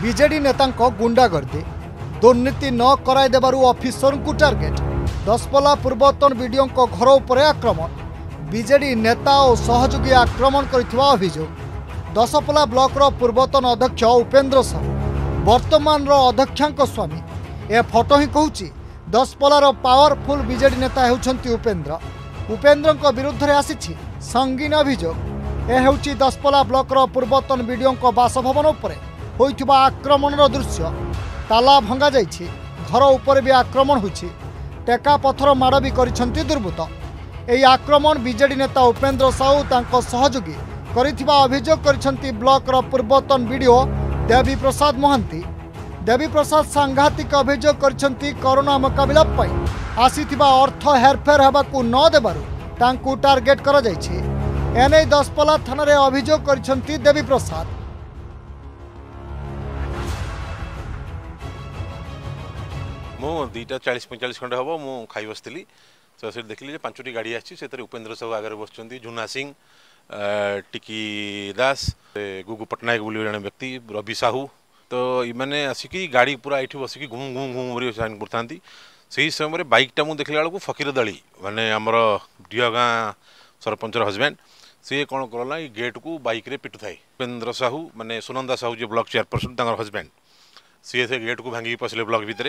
BJD नेता गुंडागर्दी दुर्नीति न कराई देबारु ऑफिसर को टार्गेट दसपला पूर्वतन वीडियो घर उपर आक्रमण बीजेडी नेता और सहयोगी आक्रमण करथिबा अभियोग दसपला ब्लॉक रो पूर्वतन अध्यक्ष उपेंद्र साहू वर्तमान रो अध्यक्षांक स्वामी ए फोटो ही कहूची दसपलार पावरफुल बीजेडी नेता हेउछंती उपेंद्र विरुद्ध रे आसीछि संगीन अभियोग ए हेउची दसपला ब्लॉक रो पूर्वतन वीडियो बासभवन उपरे होइथिबा आक्रमण रो दृश्य ताला भंगा जाइछि घर उपर भी आक्रमण होइछि टेका पत्थर माड़ भी करिसंती दुर्बृत्त एही आक्रमण बीजेडी नेता उपेंद्र साहू तांको सहयोगी करिथिबा अभियोग करिसंती ब्लॉक रो पूर्वतन वीडियो देवी प्रसाद महांती देवी प्रसाद सांघातिक अभियोग करिसंती कोरोना मुकाबला पई आसीथिबा अर्थ हेरफेर हेबाकू न देबारु तांकू टार्गेट करा जाइछि एने दसपला थाना रे अभियोग करिसंती देवी प्रसाद। मो 2:40-45 खंडे हम मु खाई बसती तो से देखली 5टी गाड़ी आसी उपेंद्र साहू आगे बस झुना सिंह टिकी दास गुगु पट्टनायक बोली जन व्यक्ति रवि साहू तो इमाने आसिकी गाड़ी पूरा ये बसिकी घूम घूम घूम साइन करता से समय बाइकटा मुझे देखला बेलू फकीर दली माने आमर डिह गाँ सरपंचर हजबैंड सी कौन कला गेट को बाइक रे पिटु थाए उपेंद्र साहू माने सुनंदा साहू जो ब्लॉक चेयरपर्सन हजबैंड सी से गेट को भांगी पसले ब्लॉक भितर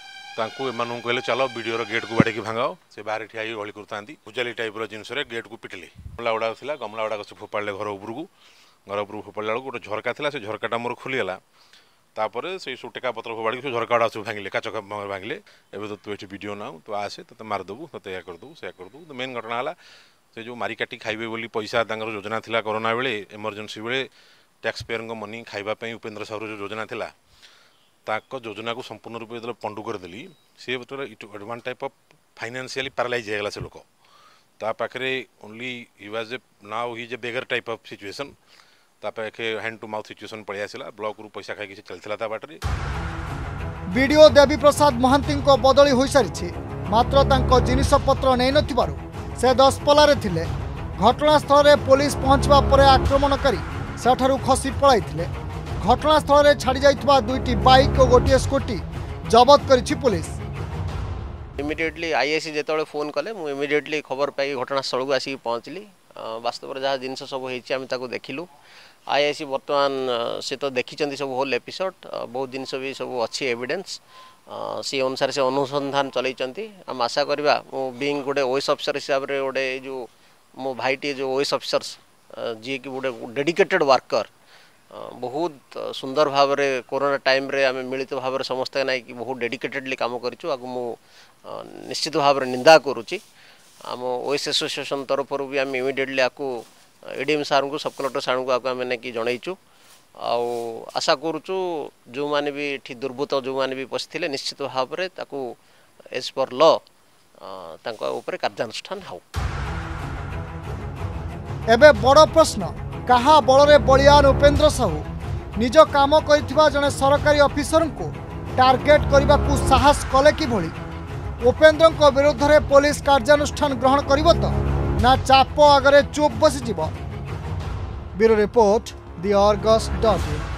एमू कहले चलो वीडियो गेट को बाड़े भांगाओ से बाहर ठिया गली करता पूजाली टाइप जिनस गेट को पिटिले गमला गुड़ा था गमला गुड़ा सब फोपाड़े घर उपरको फोपाड़ा बेलू गोटे झरका था से झरकाटा मोर खोलीगला तापर से सब टेका पत्र फोपाड़ी सब झरका गुड़ा सब भांगे काच भांगे एवं तो तू ये वीडियो ना तू आसे तो मारिदेबू तो या करदेबू से करदेबू तो मेन घटना है से जो मारी काटी खाइबे बोली पैसा योजना था कोरोना बेले इमरजेंसी बेले टैक्स पेयर मनी खाइबापी उपेंद्र साहू जो योजना था ताको योजना को संपूर्ण रूप से पंडु करदेली सी one type of financially paralyse होगा से लोक पाखे only he was a now he a beggar type of situation तापाखे हैंड टू माउथ सिचुएशन पड़े आसला ब्लॉक रु पैसा खाई चलता बाटे वीडियो देवी प्रसाद महांती बदली हो सारी मात्र तांको जिनिस पत्र नहीं नथिबारु से दसपला रे थिले घटनास्थल रे पुलिस पहुंचबा परे आक्रमणकारी सेठारु खसी पळाइथिले घटनास्थल रे छाड़ी जाइतबा दुईटी बाइक और गोटे स्कूटी जबत करिछि पुलिस। इमिडिएटली आईएससी जेतबे फोन कले मु इमिडिएटली खबर पाई घटनास्थल को आसी पहुंचली वास्तव में जहाँ जिनस सब होइछि आम ताको देखिलु आईएससी वर्तमान से तो देखी सब होल एपिसोड बहुत जिनस भी सब अच्छी एविडेंस सी अनुसार से अनुसंधान चलैचंती आम आशा करवा मु बीइंग गोटे ओएस ऑफिसर हिसाब रे गोटे जो मो भाईटी जो ओएस ऑफिसर्स जी की गोटे डेडिकेटेड वर्कर बहुत सुंदर भाव में कोरोना टाइम रे आम मिलित भाव में समस्ते ना कि बहुत डेडिकेटेडली काम करूँ आगु मु निश्चित भाव में निंदा करुच्ची आम ओएस एसोसिएशन तरफ भी आम इमिडिएटली आपको एडीएम सार को सब कलेक्टर सार को आगे आम जनईचु आशा करुचु जो माने भी एठी दुर्बृत्त जो माने भी पशिथिले निश्चित भाव में ताकू एज पर लॉ तांको ऊपर कार्यानुष्ठान हो। एबे बड़ प्रश्न कहा बल बलियान उपेंद्र साहू निज काम कर जड़े सरकारी ऑफिसर को टार्गेट करने को साहस कले कि उपेंद्र विरुद्ध में पुलिस कार्यानुष्ठान ग्रहण करिवो तो ना चाप आगरे चुप बसीज। Bureau report the आर्गस.in।